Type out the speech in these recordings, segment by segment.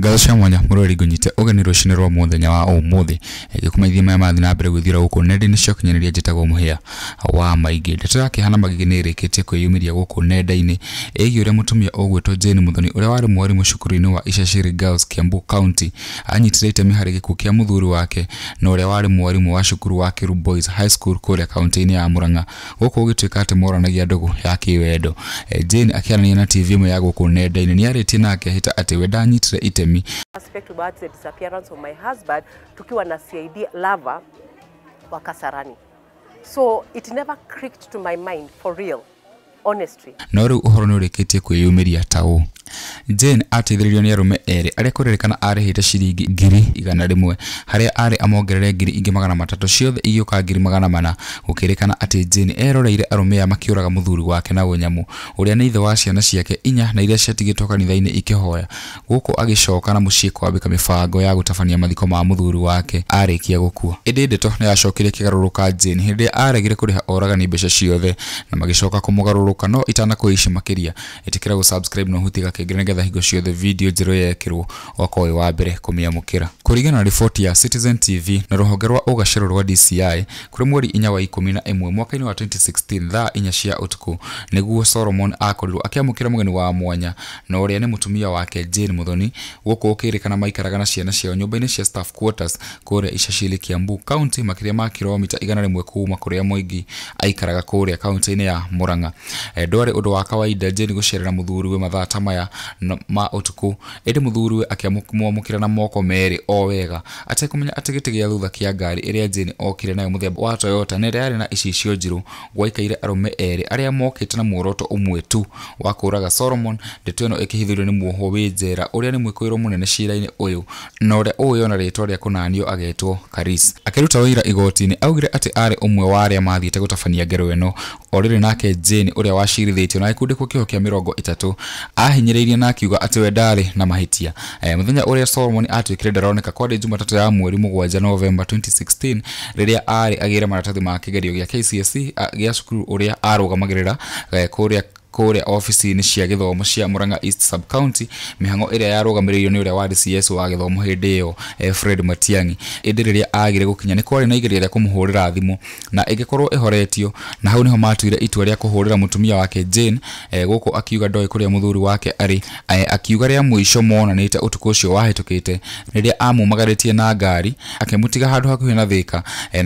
Ngatho mwanya murori gunyite ogani rushine rwa muthenya wa umuthi gikumaithia maya mathi na mbere gwithira guku nende ni ciokinyanĩria njitagwo muhia wa Magigi ndeto yake hana Magigi nĩ ĩrĩkĩtie kwĩyumĩria guku nenda-inĩ ĩgiĩ ũrĩa mũtumia ũgwĩtwo Muthoni ũrĩa warĩ mwarimu cukuru-inĩ wa Ishashiri Girls Kiambu County anyitire itemi harĩ gĩkuũ kĩa mũthuri wake na ũrĩa warĩ mwarimu wa cukuru wa Kiru Boys High School kũrĩa kaunti-inĩ ya Murang'a guku gũgĩtuĩka atĩ moranagia ndũgũ ya kĩwendo. Jane akĩaranĩria na TV ĩmwe ya guku nenda-inĩ nĩ arĩtie nake ahĩta atĩ we ndanyitire itemi aspect about the disappearance of my husband tukiwa na CID lover wa Kasarani. So it never clicked to my mind for real, honestly. No rĩu ũhoro nĩ ũrĩkĩtie kwĩyumĩria ta ũũ. Jane ateithĩrĩirio nĩ arũme erĩ arĩa kũrerĩkana arĩhĩte ciringi 100,000 harĩa arĩ amongerere 300 ciothe igĩũka 400 gũkĩrĩkana atĩ Jane eroreire arũme aya makĩũraga mũthuri wake na ũnyamu ũrĩa nĩ ithe wa ciana ciake 4 na iria ciatigĩtwo kanitha-inĩ ikĩhoya gũkũ agĩcoka na mũciĩ kwambĩka mĩbango ya gũtabania mathiko ma mũthuri wake arĩkia gũkua. Ĩndĩ ndeto nĩ yacokirie kĩgarũrũka Jane hĩndĩ aregire kũrĩha oragani mbeca ciothe na magĩcoka kũmũgarũrũka no itanakũici makĩria ĩtĩkĩra gũ-subscribe na ũhuti gakengere nĩgetha hingo ciothe video njerũ yekĩrwo okoĩ wa mbere kũmĩamũkĩra. Kũringana na riboti ya Citizen TV na rũhonge rwa ũgacĩru rwa DCI kũrĩ mweri 4 wa 11 mwaka-inĩ wa 2016 thaa 4 cia ũtukũ nĩguo Solomon akorirwo akĩamũkĩra mũgeni wa mwanya na ũrĩa nĩ mũtumia wake Jane Muthoni gũkũ ũkĩrĩkana maikaraga na ciana ciao nyũmba-inĩ cia staff quarters kũrĩa Ishashiri Kiambu County makĩria ma kilomita 100 kuuma kũrĩa Mwigi aikaraga kũrĩa kaunti-inĩ ya Murang'a. Ndwarĩ ũndũ wa kawaida Jane gũcerera mũthuriwe mathaa ta maya ma ũtukũ ĩndĩ mũthuriwe akĩamũkĩra na moko merĩ o wega atekũmenya atĩ gĩtĩ gĩa thutha kĩa ngari ĩrĩa Jane okire nayo mũthemba wa Toyota nĩ yarĩ na icicio njirũ gwaikaire arũme erĩ arĩa mokĩte na muoroto ũmwe tu wa kũũraga Solomon. Ndeto ĩno ĩkĩhithũrio nĩ muohwo wĩ njera ũrĩa nĩ mwĩkũĩrwo mũnene cira-inĩ ũyũ na ũrĩa ũyona rĩtwa rĩa kũnanio agetwo Karis. Akĩruta wĩra igoti-inĩ augire atĩ arĩ ũmwe wa arĩa mathiĩte gũtabania ngero ĩno o rĩrĩ nake Jane ũrĩa wacirithĩtio na gĩkundi kĩo kĩa 30 ahinyĩrĩirie na akiuga atĩ we ndarĩ na mahĩtia. Mũthenya ũrĩa Solomon atuĩkire ndaroneka kwarĩ Jumatatũ ya mweri 7 November 2016 rĩrĩa arĩ agĩre maratathi ma kĩgerio gĩa KCSE gĩa cukuru ũrĩa arũgamagĩrĩra kũrĩa ofici-inĩ cia gĩthomo cia Murang'a East Sub County mĩhang'o ĩrĩa yarũgamĩrĩirio nĩ ũrĩa warĩ CS wa gĩthomo hĩndĩ ĩyo Fred Matiang'i. Ĩndĩ rĩrĩa agire gũkinya nĩ kwarĩ na igeria rĩa kũmũhũrĩra thimũ na ĩgĩkorwo ĩhoretio na hau nĩho matuire itua rĩa kũhũrĩra mũtumia wake Jane gũkũ akiuga ndoĩ kũrĩa mũthuri wake arĩ. Akiuga rĩa mũico monanĩte ũtukũ ũcio wahĩtũkĩte rĩrĩa amumagarĩtie na ngari akĩmũtiga handũ hakuhĩ na Thĩka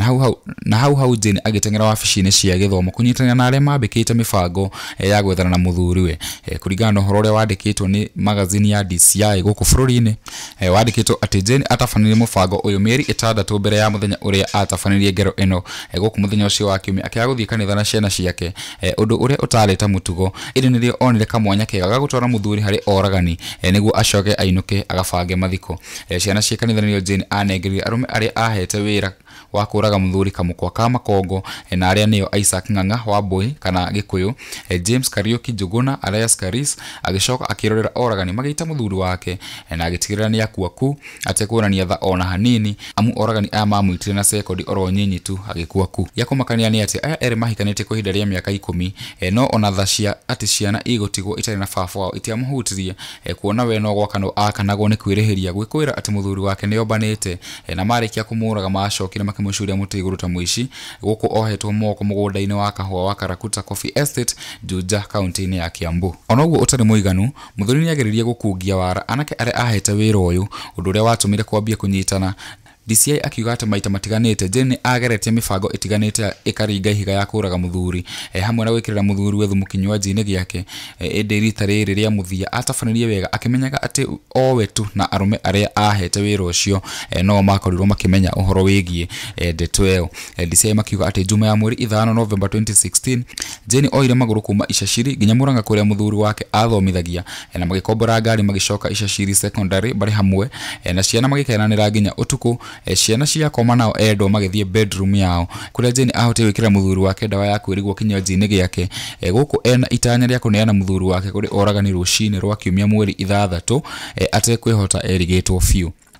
na hau Jane agĩteng'era wabici-inĩ cia gĩthomo kũnyitanĩra na arĩa mambĩkĩte mĩbango ya gwethana na Muthuriwe. Kũringana na ũhoro ũrĩa wandĩkĩtwo nĩ magazine ya DCI gũkũ bũrũri-inĩ wandĩkĩtwo atĩ Jane atabanirie mũbango ũyũ mĩeri 6 mbere ya mũthenya ũrĩa atabanirie ngero ĩno gũkũ mũthenya ũcio wa kiumia akĩaga gũthiĩ kanitha na ciana ciake ũndũ ũrĩa ũtarĩ ta mũtugo ĩndĩ nĩrĩo onire kamwanya kega ga gũtwara mũthuri harĩ oragani nĩguo acoke ainũke agabange mathiko. Ciana cia kanitha nĩrĩo Jane anengerire arũme arĩa ahete wĩra wa kũũraga mũthuri kamũkwa ka makongo na arĩa nĩo Isaac Ng'ang'a wa Mbũi kana Gĩkũyũ, James Kariuki Njuguna alias Karis agĩcoka akĩrorera oragani magĩita mũthuri wake na agĩtigĩrĩra nĩ akua ku atekuonania tha ona hanini amu oragani aya mamwitire na sekondi oro nyinyi tu agĩkua ku. Yakũmakania nĩ atĩ aya erĩ mahikanĩtie kwa ihinda rĩa mĩaka 10 no ona tha cia atĩ ciana igũtigwo itarĩ na baba wao itiamũhutirie kuona we no gwakano akanagwo nĩ kwĩrĩhĩria gwĩkũĩra atĩ mũthuri wake nĩ ombanĩte na marĩkia kũmũũraga macokire makĩmũcuria mũtĩ igũrũ ta mũici gũkũ ohetwo moko mũgũnda-inĩ wa kahũa wa Karakuta Coffee Estate Juja kaunti-inĩ ya Kiambu. Ona ũguo ũtarĩ mũiganu mũthuri nĩ ageririe gũkungia wara anake arĩa ahete wĩra ũyũ ũndũ ũrĩa watũmire kwambia kũnyitana. DCI akiuga atĩ maita matiganĩte Jane ageretie mĩbango ĩtiganĩte ĩkaringa ihiga ya kũũraga mũthuri hamwe na gwĩkĩrĩra mũthuri we thumu kinywaji-inĩ gĩake. Ĩndĩ rita rĩrĩ rĩa mũthia atabanirie wega akĩmenyaga atĩ owe tu na arũme arĩa ahete wĩra ũcio no makorirwo makĩmenya ũhoro wĩgiĩ ndeto ĩyo. DCI makiuga atĩ Juma ya mweri 5 November 2016 Jane oire magũrũ kuma Ishashiri nginya Murang'a kũrĩa mũthuri wake athomithagia na magĩkombora ngari magĩcoka Ishashiri Secondary barĩ hamwe na ciana magĩkenanĩra nginya ũtukũ. Ciana cia koma nao endwo magĩthiĩ bedroom yao kũrĩa Jane ahotire gwĩkĩra mũthuri wake ndawa ya kwĩrigwo kinywaji-inĩ gĩake gũkũ ena itanya rĩa kũneana mũthuri wake kũrĩ oragani rũcinĩ rwa kiumia mweri 6 atekwĩhota erigĩtwo biũ.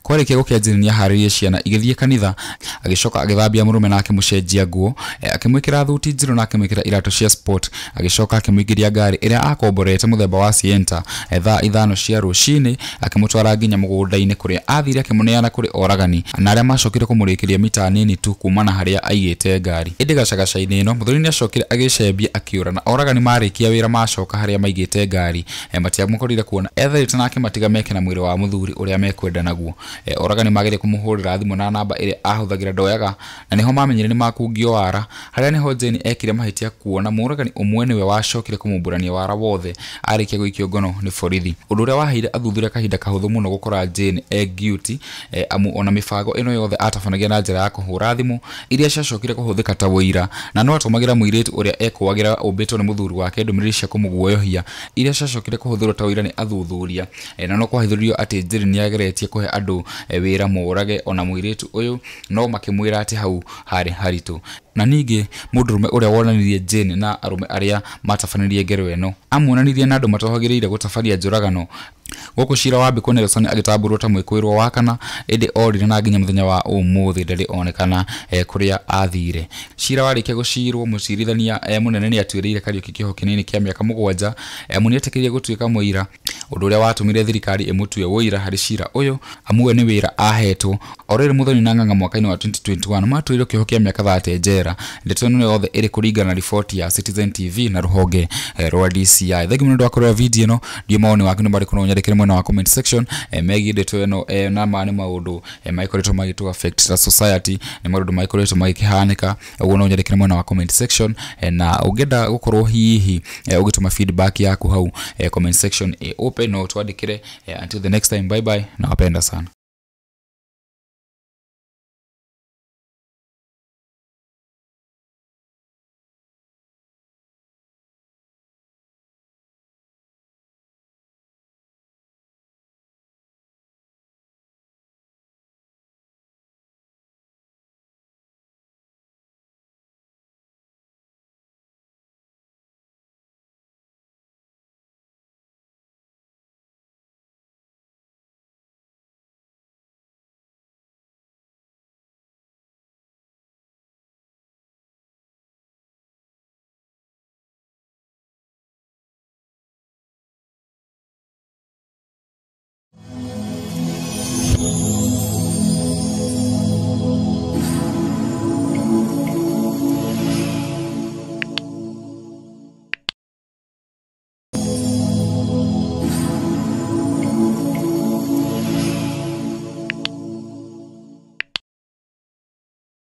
Kwarĩkia gũkĩa Jane nĩ aharĩirie ciana igĩthiĩ kanitha, agĩcoka agĩthambia mũrũme na akĩmũcenjia nguo, akĩmwĩkĩra thuti njirũ na akĩmwĩkĩra iratũ cia sport, agĩcoka akĩmũingĩria ngari ĩrĩa akomborete mũthemba wa Sienta thaa 5 cia rũcinĩ, akĩmũtwara nginya mũgũnda-inĩ kũrĩa athire akĩmũneana kũrĩ oragani na arĩa macokire kũmũrĩkĩria mita nini tu kumana harĩa aigĩte ngari. Ĩndĩ gacagaca-inĩ ĩno Muthoni nĩ acokire agĩcembia akĩũra na oragani marĩkia wĩra macoka harĩa maigĩte ngari, matiamũkorire kuona etherĩte na akĩmatiga meke na mwĩrĩ wa mũthuri ũrĩa mekwenda naguo. Oragani mageria kũmũhũrĩra thimũ na namba ĩrĩa ahũthagĩra ndoyaga, na niho mamenyire nĩ makungio wara, harĩa niho Jane ekire mahĩtia kuona mũragani ũmwe nĩwe wacokire kũmũmbũrania wara wothe arĩkia gũikio ngono nĩ borithi, ũndũ ũrĩa waheire athuthuria kahinda kahũthũ mũno gũkora Jane guilty, amu ona mĩbango ĩno yothe atabanagia na njĩra ya kũhũra thimũ iria ciacokire kũhũthĩka ta wũira, na no atũmagĩra mũirĩtu ũrĩa ekũagĩra ũmbĩtwo nĩ mũthuri wake ndũmĩrĩri cia kũmũguoyohia iria ciacokire kũhũthĩrwo ta wũira nĩ athuthuria, na no kwahithũrio atĩ Jane nĩ ageretie kũhe andũ wĩra mũrage ona mũirĩtu ũyũ, no makĩmwĩra atĩ hau harĩ haritũ. Na ningĩ mũndũrũme ũrĩa wonanirie Jane na arũme arĩa matabanirie ngero ĩno amuonanirie na andũ matohagĩrĩire gũtabania njũragano. Gũkũ cira wa Biko Nelson agĩtambũrwo ta mwĩkũĩrwo wa kana, ĩndĩ orire na nginya mũthenya wa ũmũthĩ ndarĩ onekana kũrĩa athire. Cira warĩkia gũcirwo mũcirithania mũnene nĩ atuĩrĩire Kariuki kĩoho kĩnini kĩa mĩaka 7, amu nĩetĩkĩrire gũtuĩka mũira, ũndũ ũrĩa watũmire thirikari ĩmũtue wũira harĩ cira ũyũ, amu we nĩ wĩra ahetwo. Orĩrĩ Muthoni na Ng'ang'a mwaka-inĩ wa 2021 matuĩrĩirwo kĩoho kĩa mĩaka 30 njera. Ndeto ĩno yothe ĩrĩ kũringana na riboti ya Citizen TV na rũhonge rwa DCI. Thengi mũno ndwakorwo video ĩno, ndio maoni waku nĩ marĩkũ no nyandĩkĩre mwena wa comment section megiĩ ndeto ĩno na nĩ maũndũ maikoretwo magĩtũ affect ta society, nĩ maũndũ maikoretwo magĩkĩhanĩka, ũguo no nyandĩkĩre mwena wa comment section, na ũngĩenda gũkorwo hihi ũgĩtũma feedback yaku hau comment section open, no twandĩkĩre. Until the next time, bye bye, nawapenda sana.